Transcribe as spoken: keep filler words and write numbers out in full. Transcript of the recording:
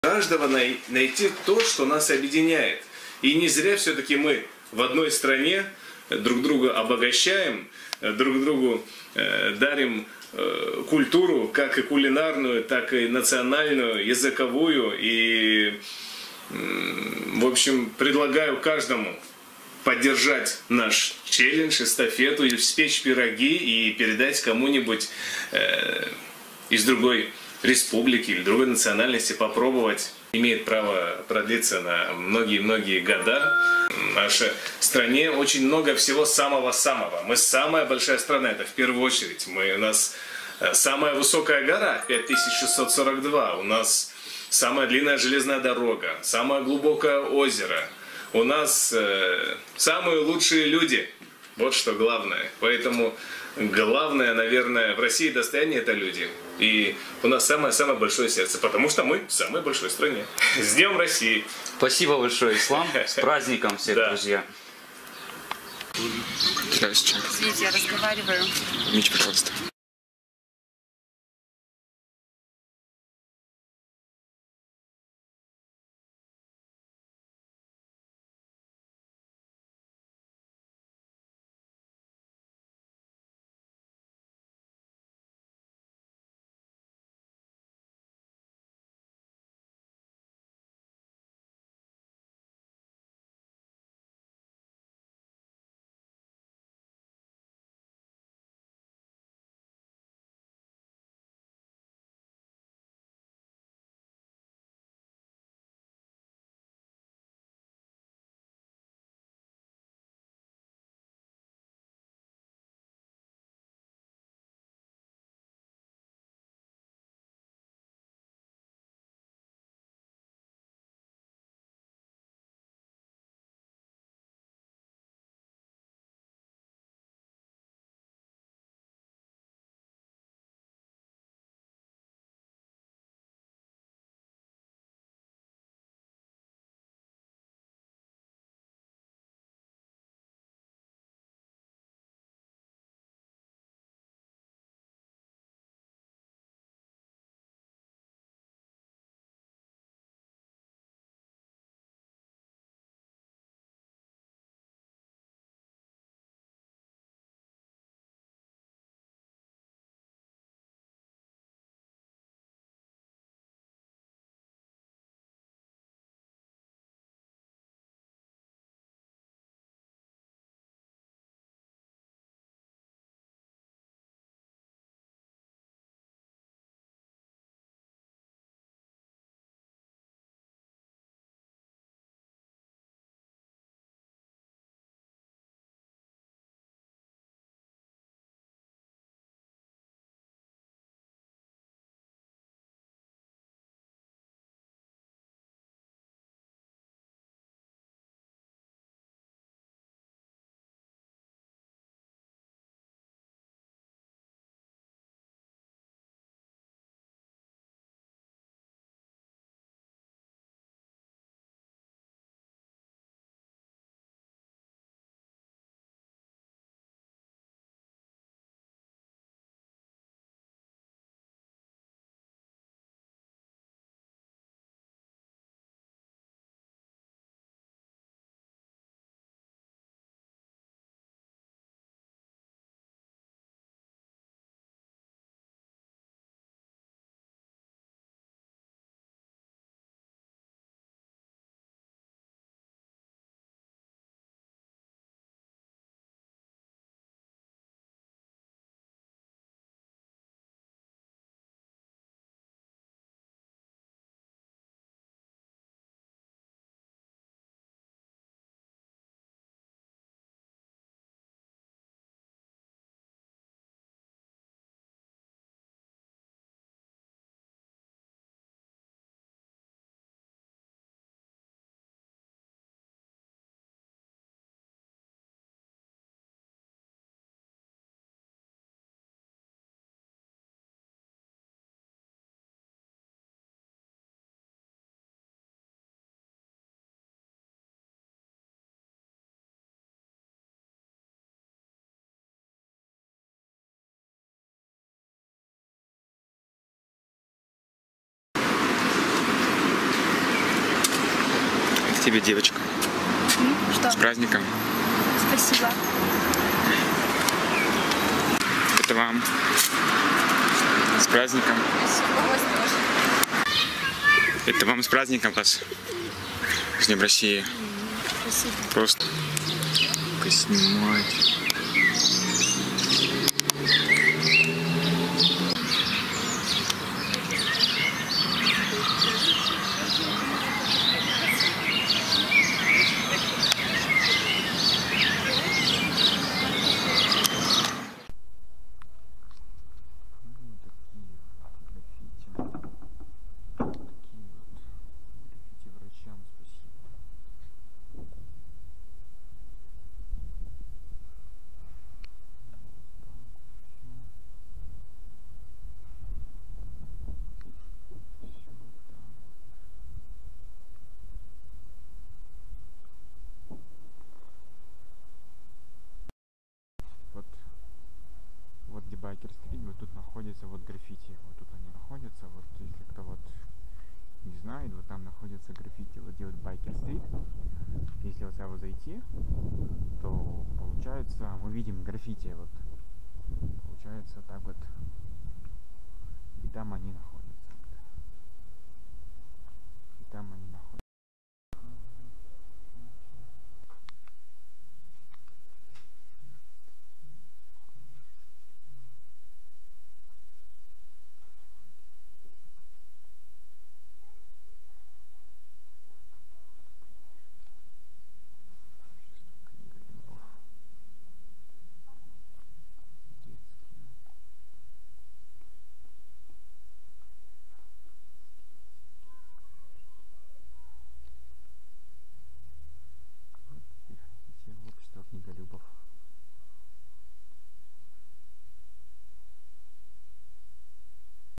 Каждого най найти то, что нас объединяет. И не зря все-таки мы в одной стране друг друга обогащаем, друг другу э, дарим э, культуру, как и кулинарную, так и национальную, языковую. И, э, в общем, предлагаю каждому поддержать наш челлендж, эстафету, и испечь пироги и передать кому-нибудь э, из другой республики или другой национальности, попробовать. Имеет право продлиться на многие-многие года. В нашей стране очень много всего самого-самого. Мы самая большая страна, это в первую очередь. Мы, у нас самая высокая гора, пять тысяч шестьсот сорок два. У нас самая длинная железная дорога, самое глубокое озеро. У нас э, самые лучшие люди. Вот что главное. Поэтому главное, наверное, в России достояние — это люди. И у нас самое-самое большое сердце, потому что мы в самой большой стране. С Днем России! Спасибо большое, Ислам. С праздником всех, да. друзья. Здравствуйте. Извините, я разговариваю. Мить, пожалуйста. тебе, девочка. М, Что? С праздником. Спасибо. Это вам. С праздником. Это вам с праздником вас. С Днем России. Спасибо. Просто. Только снимать. Вот, вот где Байкер-стрит, вот тут находится вот граффити. Вот тут они находятся. Вот если кто вот не знает, вот там находится граффити. Вот где вот Байкер-стрит. Если вот сюда вот зайти, то получается мы видим граффити. Вот получается так вот. И там они находятся.